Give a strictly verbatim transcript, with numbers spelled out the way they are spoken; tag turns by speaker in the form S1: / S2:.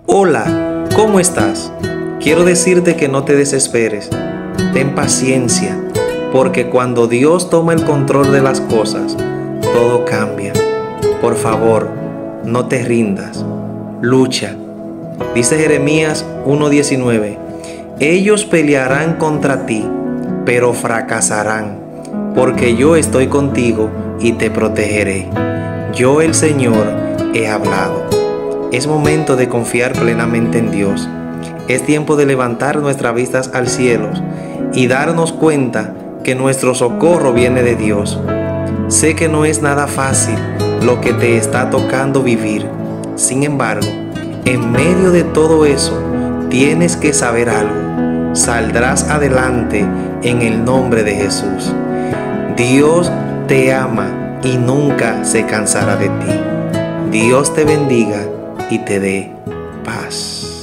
S1: Hola, ¿cómo estás? Quiero decirte que no te desesperes. Ten paciencia, porque cuando Dios toma el control de las cosas, todo cambia. Por favor, no te rindas. Lucha. Dice Jeremías uno diecinueve. Ellos pelearán contra ti, pero fracasarán, porque yo estoy contigo y te protegeré. Yo, el Señor, he hablado. Es momento de confiar plenamente en Dios. Es tiempo de levantar nuestras vistas al cielo y darnos cuenta que nuestro socorro viene de Dios. Sé que no es nada fácil lo que te está tocando vivir. Sin embargo, en medio de todo eso, tienes que saber algo. Saldrás adelante en el nombre de Jesús. Dios te ama y nunca se cansará de ti. Dios te bendiga y te dé paz.